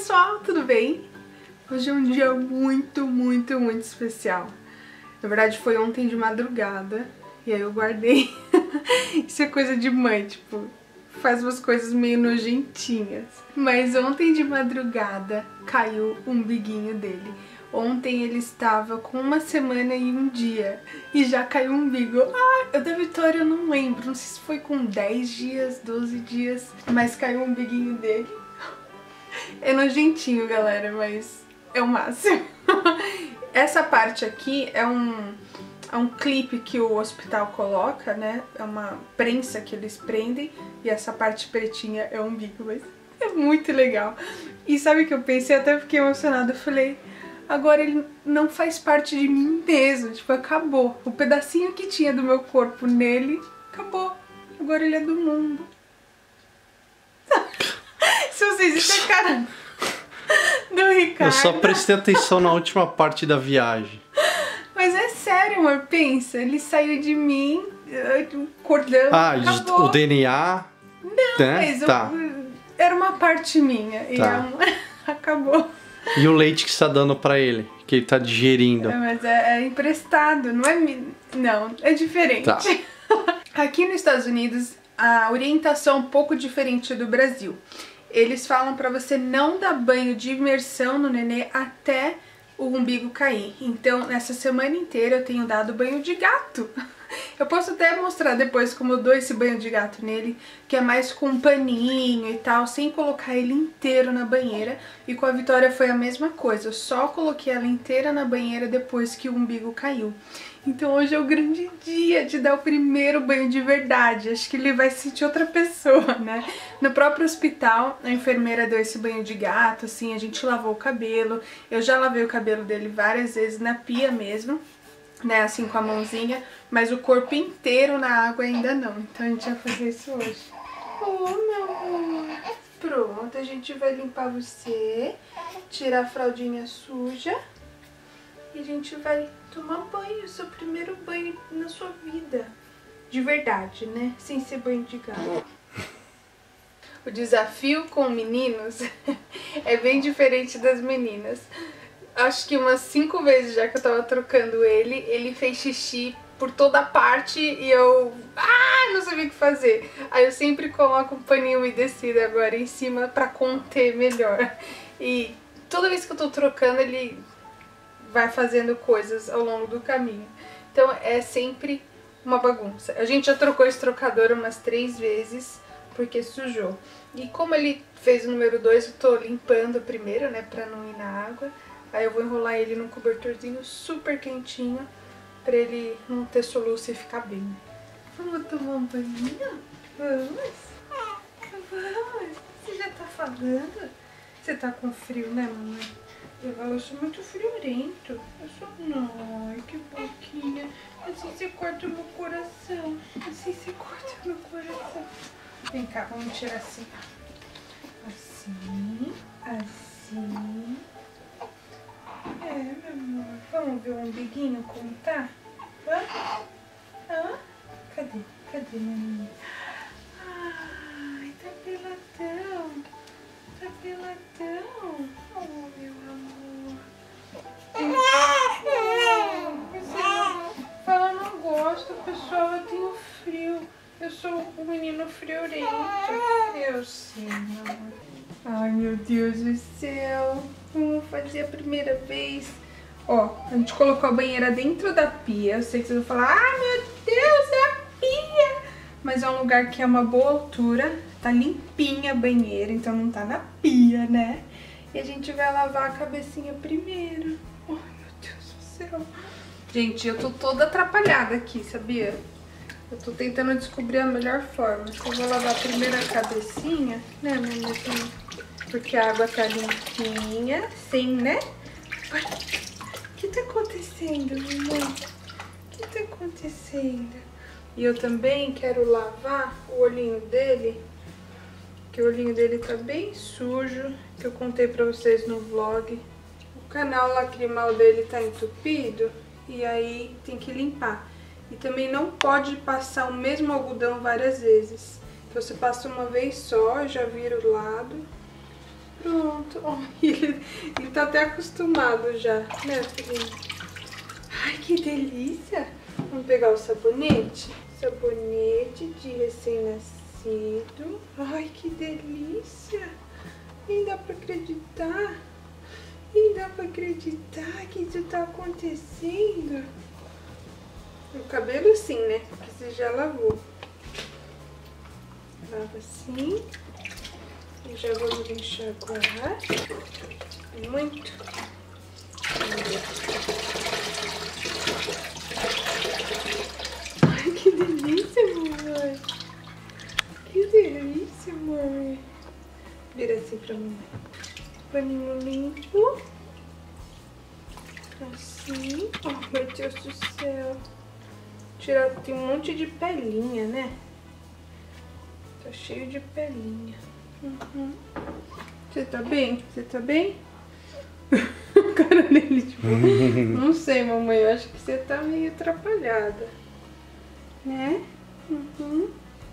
pessoal, tudo bem? Hoje é um dia muito especial. Na verdade foi ontem de madrugada e aí eu guardei. Isso é coisa de mãe, tipo, faz umas coisas meio nojentinhas. Mas ontem de madrugada caiu o umbiguinho dele. Ontem ele estava com 1 semana e 1 dia e já caiu o umbigo. Ah, o da Vitória eu não lembro, não sei se foi com 10 dias, 12 dias, mas caiu o umbiguinho dele. É nojentinho, galera, mas é o máximo. Essa parte aqui é um clipe que o hospital coloca, né? É uma prensa que eles prendem e essa parte pretinha é o umbigo, mas é muito legal. E sabe o que eu pensei? Até fiquei emocionada, eu falei... Agora ele não faz parte de mim mesmo, tipo, acabou. O pedacinho que tinha do meu corpo nele, acabou. Agora ele é do mundo. Se vocês viram a cara do Ricardo... Eu só prestei atenção na última parte da viagem. Mas é sério, amor, pensa. Ele saiu de mim, o cordão, acabou. O DNA... Não, né? mas Tá. Era uma parte minha e acabou. E o leite que você tá dando pra ele, que ele tá digerindo. Mas é emprestado, não é... Não, é diferente. Tá. Aqui nos Estados Unidos, a orientação é um pouco diferente do Brasil. Eles falam pra você não dar banho de imersão no nenê até o umbigo cair. Então, nessa semana inteira eu tenho dado banho de gato. Eu posso até mostrar depois como eu dou esse banho de gato nele, que é mais com um paninho e tal, sem colocar ele inteiro na banheira. E com a Vitória foi a mesma coisa, eu só coloquei ela inteira na banheira depois que o umbigo caiu. Então hoje é o grande dia de dar o primeiro banho de verdade. Acho que ele vai se sentir outra pessoa, né? No próprio hospital, a enfermeira deu esse banho de gato, assim, a gente lavou o cabelo. Eu já lavei o cabelo dele várias vezes na pia mesmo, né, assim com a mãozinha, mas o corpo inteiro na água ainda não. Então a gente vai fazer isso hoje. Oh, meu amor. Pronto, a gente vai limpar você, tirar a fraldinha suja e a gente vai tomar banho, seu primeiro banho na sua vida. De verdade, né? Sem ser banho de gato. O desafio com meninos é bem diferente das meninas. Acho que umas 5 vezes já que eu tava trocando ele fez xixi por toda parte e eu não sabia o que fazer. Aí eu sempre coloco um paninho umedecido agora em cima pra conter melhor. E toda vez que eu tô trocando ele vai fazendo coisas ao longo do caminho. Então é sempre uma bagunça. A gente já trocou esse trocador umas 3 vezes porque sujou. E como ele fez o número 2, eu tô limpando primeiro, né, pra não ir na água. Aí eu vou enrolar ele num cobertorzinho super quentinho pra ele não ter soluço e ficar bem. Vamos tomar um banho? Vamos? Vamos? Você já tá falando? Você tá com frio, né, mamãe? Eu sou muito friorento. Eu sou... Ai, que boquinha. Assim você corta o meu coração. Assim você corta o meu coração. Vem cá, vamos tirar assim. Assim. Assim. É, meu amor. Vamos ver o umbiguinho como tá? Cadê? Cadê, menina? Ai, tá peladão. Tá peladão. Oh, meu amor. Você fala, não gosto, pessoal, eu tenho frio. Eu sou um menino friorento. Eu sei, meu amor. Ai, meu Deus do céu. Vamos fazer a primeira vez. Ó, a gente colocou a banheira dentro da pia. Eu sei que vocês vão falar, ah, meu Deus, é a pia. Mas é um lugar que é uma boa altura. Tá limpinha a banheira, então não tá na pia, né? E a gente vai lavar a cabecinha primeiro. Ai, meu Deus do céu. Gente, eu tô toda atrapalhada aqui, sabia? Eu tô tentando descobrir a melhor forma. Eu vou lavar primeiro a cabecinha, né, minha amiguinha? Porque a água tá limpinha, sem, né? O que tá acontecendo, mamãe? O que tá acontecendo? E eu também quero lavar o olhinho dele, que o olhinho dele tá bem sujo, que eu contei pra vocês no vlog. O canal lacrimal dele tá entupido e aí tem que limpar. E também não pode passar o mesmo algodão várias vezes. Então você passa uma vez só, já vira o lado Pronto. Oh, ele tá até acostumado já, né, filhinho? Ai, que delícia. Vamos pegar o sabonete? Sabonete de recém-nascido. Ai, que delícia. Nem dá pra acreditar. Nem dá pra acreditar que isso tá acontecendo. O cabelo sim, né? Porque você já lavou. Lava assim. E já vamos enxaguar. Muito. Ai, que delícia, mamãe. Que delícia, mamãe. Vira assim pra mamãe. Paninho limpo. Assim. Oh, meu Deus do céu. Tirar, tem um monte de pelinha, né? Tá cheio de pelinha. Uhum. Você tá bem? Você tá bem? O cara dele, tipo, não sei, mamãe, eu acho que você tá meio atrapalhada. Né? Uhum.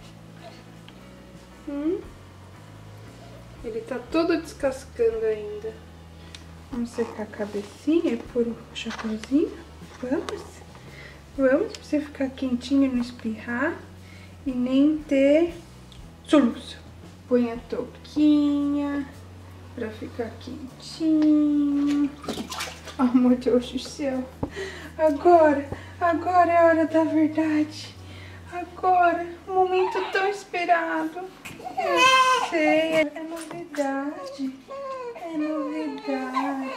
Ele tá todo descascando ainda. Vamos secar a cabecinha e pôr o chapéuzinho. Vamos? Vamos, pra você ficar quentinho e não espirrar. E nem ter soluço. Põe a touquinha pra ficar quentinho. Oh, meu Deus do céu. Agora é a hora da verdade. Agora, um momento tão esperado. Eu sei, é novidade. É novidade.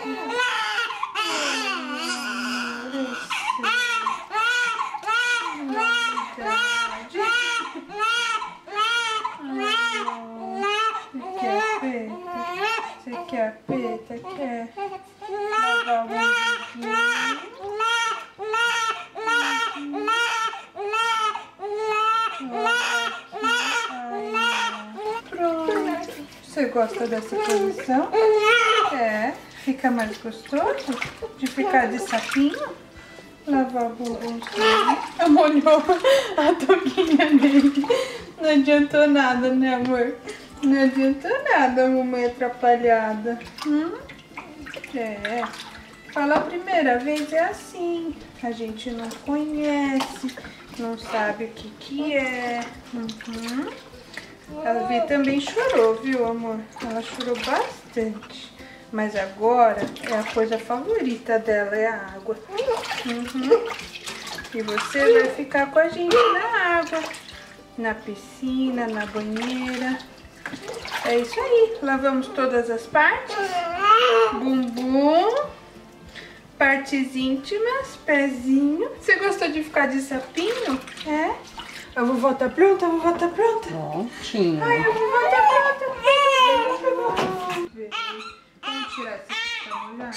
Você quer a peta? Quer? Lavar o Pronto. Você gosta dessa posição? É. Fica mais gostoso de ficar de sapinho? Lavar o bumbumzinho. Molhou a touquinha dele. Não adiantou nada, né, amor? Não adiantou nada, mamãe atrapalhada. É. Falar a primeira vez é assim. A gente não conhece, não sabe o que é. A Vi também chorou, viu, amor? Ela chorou bastante. Mas agora é a coisa favorita dela, é a água. E você vai ficar com a gente na água. Na piscina, na banheira. É isso aí. Lavamos todas as partes. Bumbum. Partes íntimas. Pezinho. Você gostou de ficar de sapinho? É? A vovó tá pronta? A vovó tá pronta? Prontinho. Ai, a vovó tá pronta. Vamos tirar essa que tá molhada.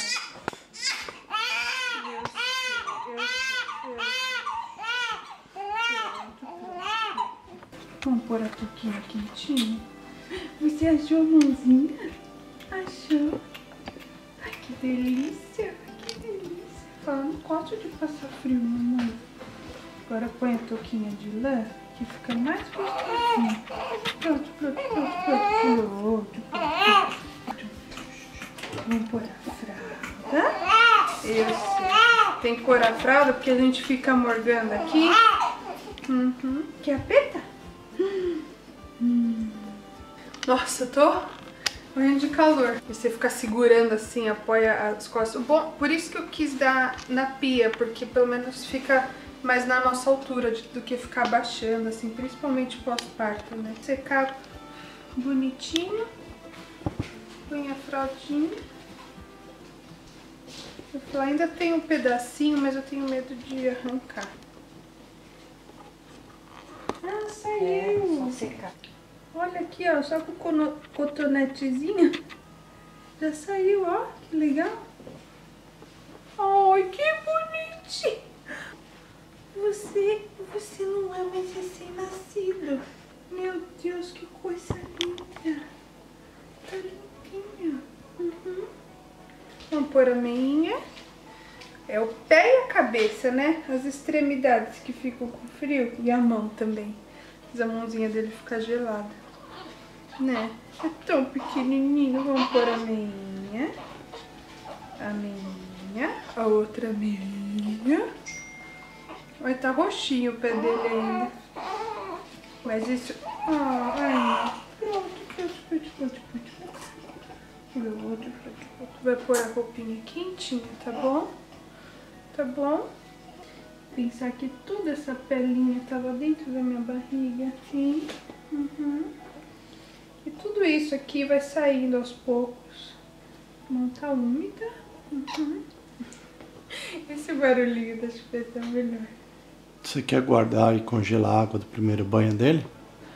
Vamos pôr a touquinha quentinha. Você achou a mãozinha? Achou? Ai, que delícia. Que delícia. Fala, não gosto de passar frio, mamãe. Agora põe a touquinha de lã, que fica mais gostosinho. Pronto. Vamos pôr a fralda. Isso. Tem que pôr a fralda porque a gente fica morgando aqui. Quer apeta? Nossa, eu tô morrendo de calor. E você ficar segurando assim, apoia as costas. Bom, por isso que eu quis dar na pia, porque pelo menos fica mais na nossa altura do que ficar abaixando, assim, principalmente pós-parto, né? Secar bonitinho. Põe a fraldinha. Eu falei, ainda tem um pedacinho, mas eu tenho medo de arrancar. Ah, saiu! Só secar. Olha aqui, ó, só com o cotonetezinho. Já saiu, ó, que legal. Ai, que bonitinho. Você não é mais recém-nascido. Meu Deus, que coisa linda. Tá limpinha. Vamos pôr a meinha. É o pé e a cabeça, né? As extremidades que ficam com frio. E a mão também. Mas a mãozinha dele fica gelada. Né? É tão pequenininho. Vamos pôr a meinha. A meinha. A outra meinha. Vai tá roxinho o pé dele ainda. Mas isso... ai. Pronto. Vai pôr a roupinha quentinha, tá bom? Tá bom? Pensar que toda essa pelinha tava dentro da minha barriga, assim. E tudo isso aqui vai saindo aos poucos. Não tá úmida. Esse barulhinho da chupeta é melhor. Você quer guardar e congelar a água do primeiro banho dele?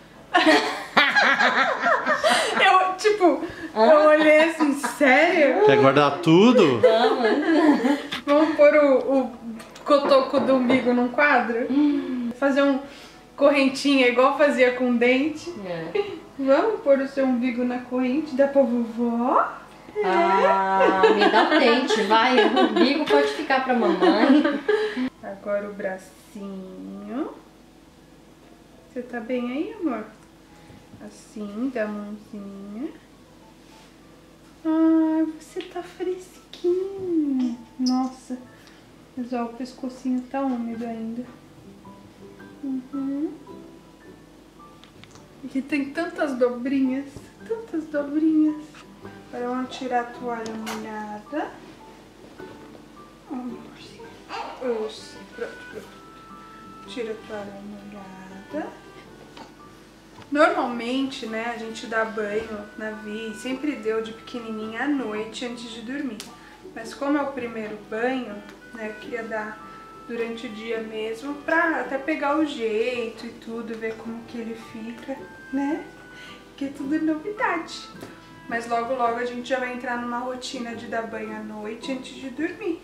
Eu olhei assim, sério? Quer guardar tudo? Vamos pôr o cotoco do umbigo num quadro? Fazer um correntinha igual fazia com dente? Vamos pôr o seu umbigo na corrente? Dá pra vovó? Me dá o dente, vai. O umbigo pode ficar pra mamãe. Agora o bracinho. Você tá bem aí, amor? Assim, da mãozinha. Ai, você tá fresquinho. Nossa. Mas ó, o pescocinho tá úmido ainda. Aqui tem tantas dobrinhas. Tantas dobrinhas. Agora vamos tirar a toalha molhada. Pronto. Tira a toalha molhada. Normalmente, né, a gente dá banho na Vi, sempre deu de pequenininha à noite antes de dormir. Mas como é o primeiro banho, né, eu queria dar durante o dia mesmo, pra até pegar o jeito e tudo, ver como que ele fica, né? Porque tudo é novidade. Mas logo logo a gente já vai entrar numa rotina de dar banho à noite antes de dormir.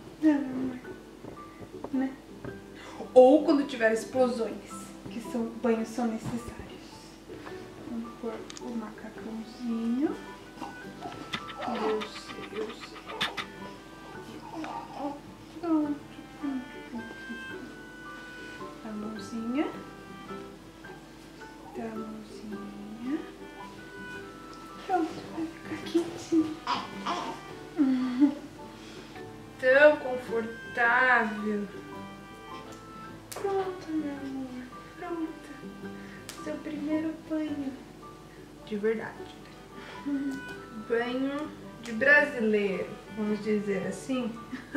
Né? Ou quando tiver explosões, que banhos são necessários. Vamos pôr o macacãozinho. Deus. Pronto. A mãozinha. Pronto, vai ficar quentinho. Tão confortável. Pronto, meu amor. Pronto. Seu primeiro banho. De verdade. Banho de brasileiro, vamos dizer assim.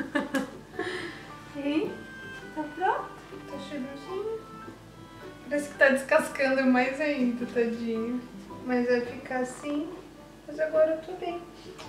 E tá pronto? Tá cheirosinho? Parece que tá descascando mais ainda, tadinho. Mas vai ficar assim. Mas agora eu tô bem.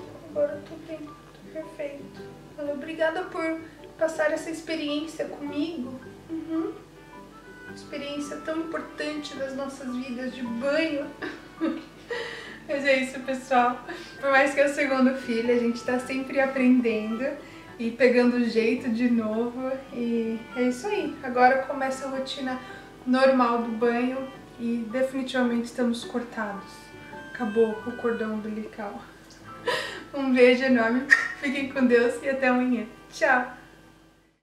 Tô perfeito. Fala, obrigada por passar essa experiência comigo. Experiência tão importante das nossas vidas de banho. Mas é isso, pessoal. Por mais que é o segundo filho, a gente tá sempre aprendendo e pegando o jeito de novo. E é isso aí. Agora começa a rotina normal do banho e definitivamente estamos cortados. Acabou o cordão umbilical. Um beijo enorme, fiquem com Deus e até amanhã. Tchau!